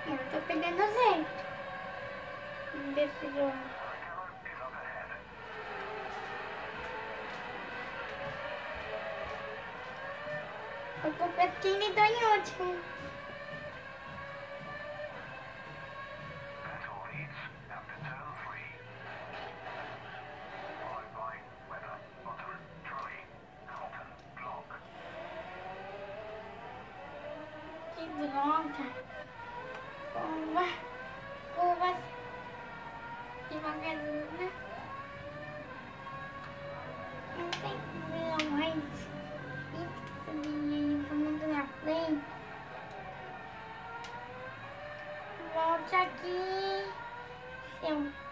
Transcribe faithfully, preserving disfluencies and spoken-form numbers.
Eu tô pegando jeito desse jogo. Eu tô pertinho e tô em último. Que droga. Curva. Curvas. Devagarzinho, né? Não tem vilões. Esse menino tá muito na frente. Volte aqui. Seu